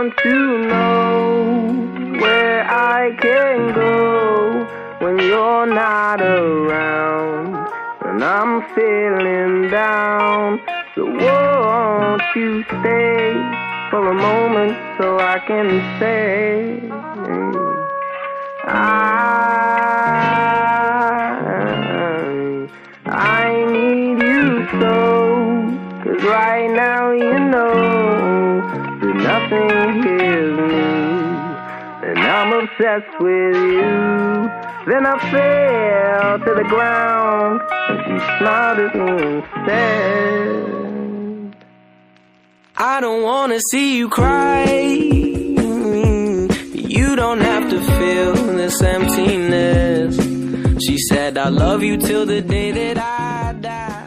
want to know where I can go when you're not around, and I'm feeling down. So won't you stay for a moment so I can say I need you so, 'cause right now you know that nothing hears me, and I'm obsessed with you. Then I fell to the ground, and she smiled at me and said, I don't wanna see you cry. You don't have to feel this emptiness. She said, I love you till the day that I die.